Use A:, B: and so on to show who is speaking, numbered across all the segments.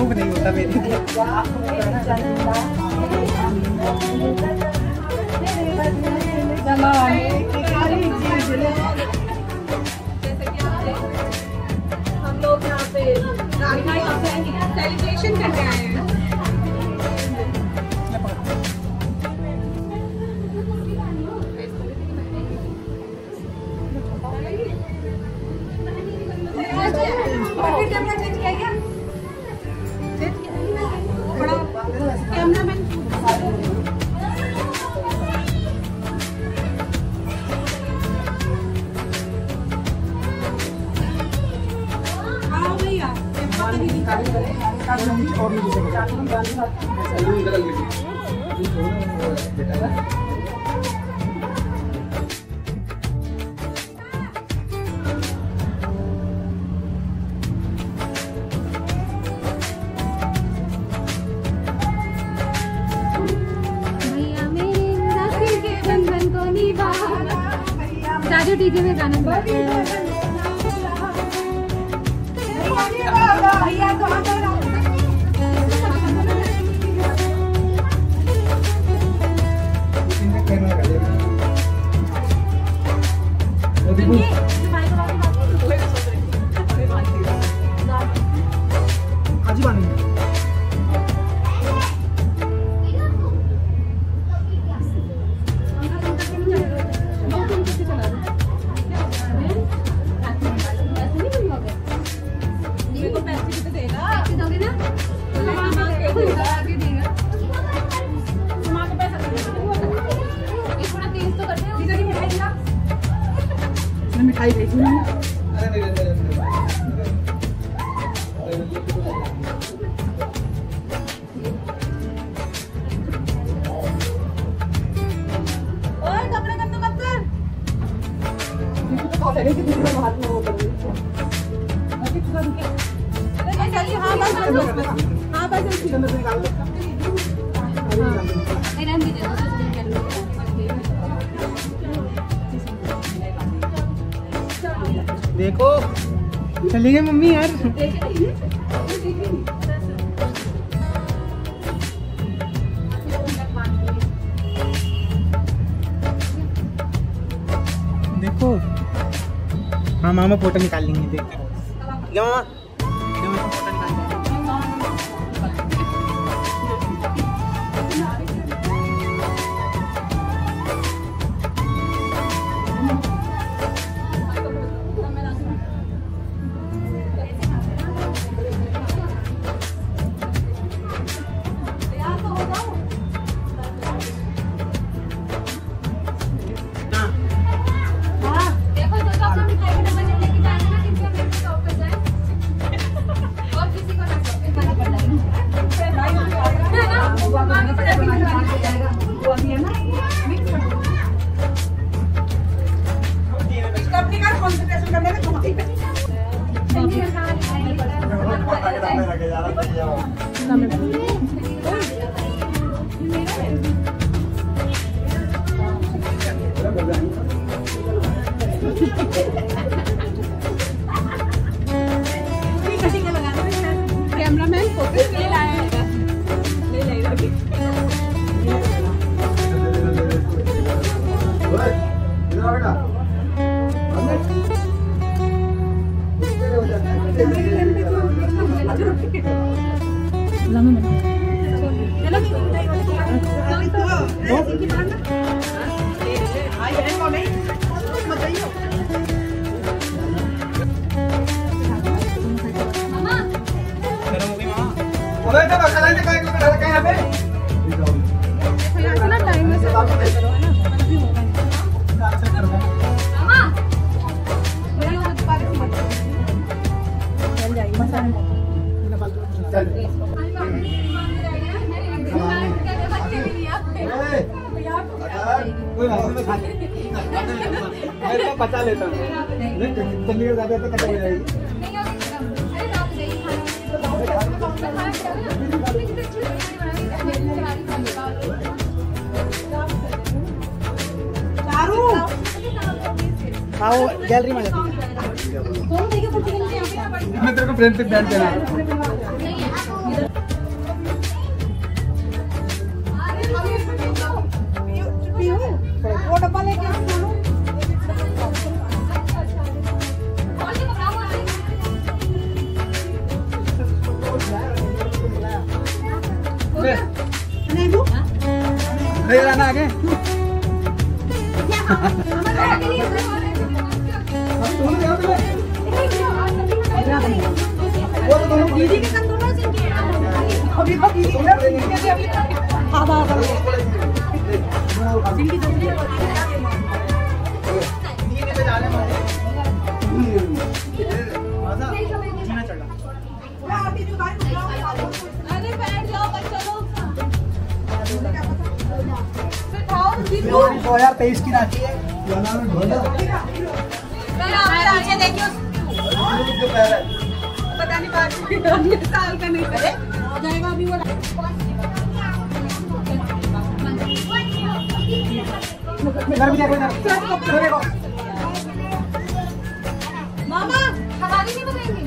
A: भी नहीं होता मेरे।
B: हम लोग यहाँ पे सेलिब्रेशन करने आए हैं। कैमरामैन राजू डीजे में गाना मिठाई भेजी है।
A: देखो चली गई मम्मी यार। देखो हाँ मामा फोटो निकाल लेंगे। देखो मामा फोटो निकाल लेंगे। कैमरामैन फोकस ले लाए बचा लेता हूँ चलिए ज्यादा तो खत्म हो जाएगी। हाँ वो गैलरी में जाती है। मैं तेरे को फ्रेंड तक बैठ देना।
B: वो डब्बा लेके आओ दोनों। नींबू
A: ले लाना आगे।
B: दीदी के संग दोनों से अभी अरे बैठ जाओ बच्चा लोग।
A: 2023 की राखी है।
B: पता नहीं बात साल का नहीं करे जाएगा अभी वो। मामा हमारी नहीं बताएंगे।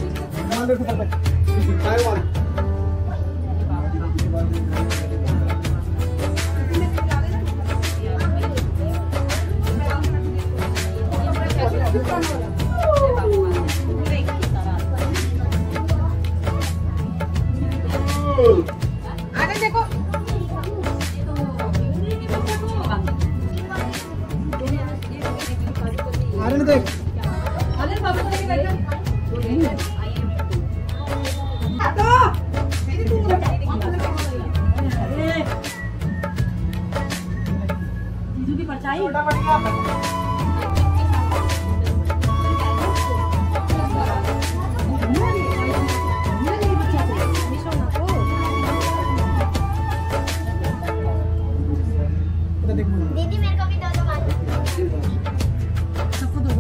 B: आगे देखो
A: अरे देख
B: अरे बाबा से बैठो जीजू की परछाई
C: दीदी मेरे को भी दो बात
B: सबको दो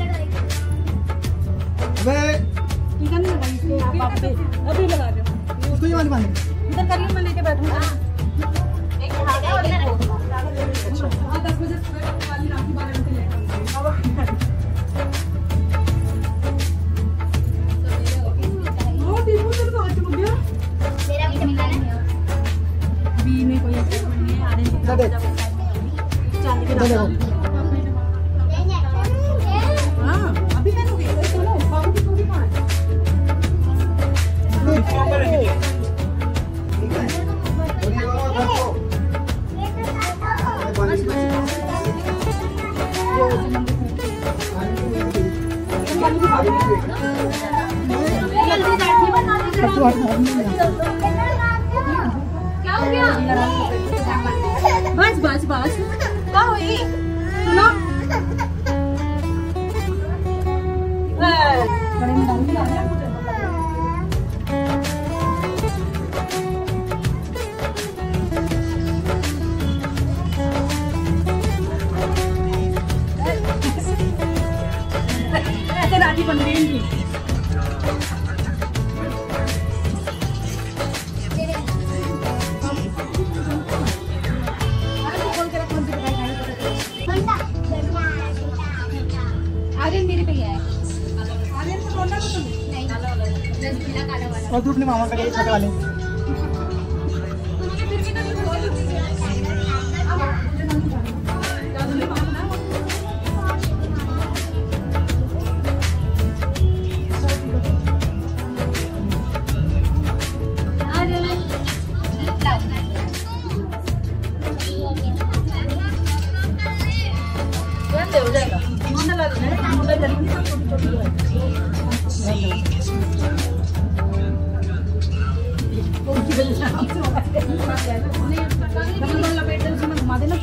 A: अबे
B: इधर नहीं लगाई बाप पे अभी लगा दो
A: उसको ये वाली बांध।
B: इधर करिए मैं लेके बैठूंगा।
C: एक हाथ है और इधर रखो।
B: 10 बजे वाली राखी 12 बजे लेकर वो दीपू तेरे को अच्छा हो गया।
C: मेरा भी चमका है।
B: अभी में कोई ऐसा नहीं है आने की चांदी के दाम। हां अभी मैं लोगे चलो बाबू की पूरी पाँच क्या हो गया? बस बस बस क्या हुई सुनो ऐसे राखी बन गई इनकी। आर्यन मेरे पे है। आर्यन को बोलना तो नहीं काला वाला।
A: और दूध नहीं मामा का छोटे वाले।
B: हो जाएगा घुमा देना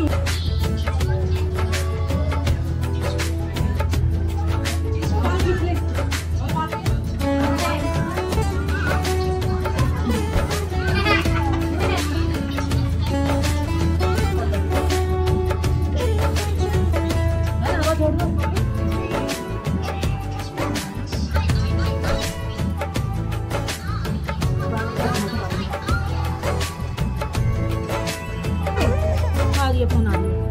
B: ये फोन आ रही है।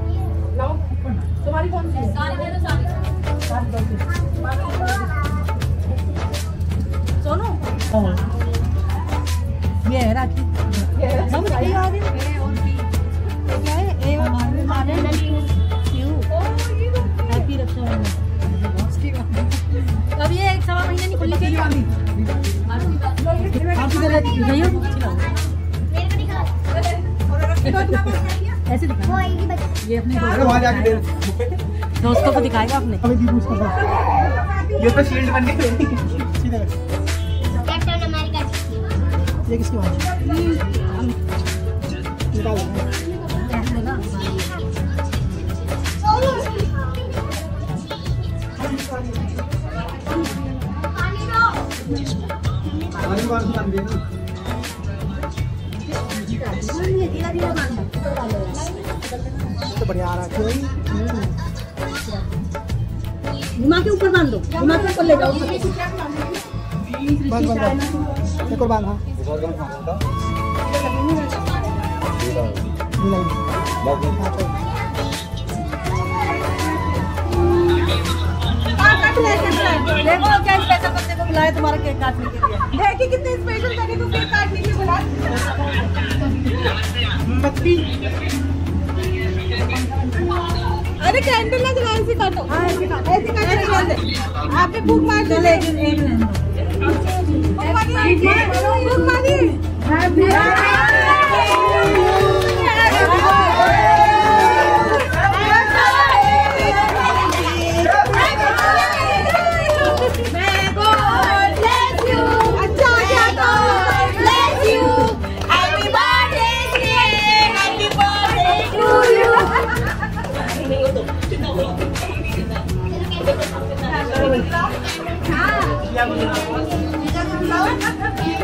B: अब ये 1.25 महीने नहीं खुली चाहिए
C: मेरे को दिखा।
B: ऐसे
C: वो
B: दिखा
C: आएगी बच्ची।
B: ये अपने
A: अरे वहाँ जाके दे
B: दोस्तों को दिखाएगा अपने।
A: अभी दीदी उसका ये तो शील्ड बन गई सीधा कर।
C: Captain America.
A: ये किसकी बात है निकाल
B: ऐसे ना
A: हमारी बात सुन दे तो बढ़िया आ रहा है
B: घुमा के ऊपर बांध दो, घुमा के ऊपर ले जाओ।
A: बस एक और बांध हाँ
B: देखो क्या स्पेशल बंदे को बुलाया तुम्हारा केक काटने के लिए। देखिए कितने स्पेशल बंदे को केक काटने के लिए बुलाया। अरे कैंडल ना जला, ऐसे काटो। हाँ ऐसे काटो, ऐसे काटो। आपने भूख मार दी। लेकिन एक लेने दो। भूख मारी। हैप्पी
C: हाँ।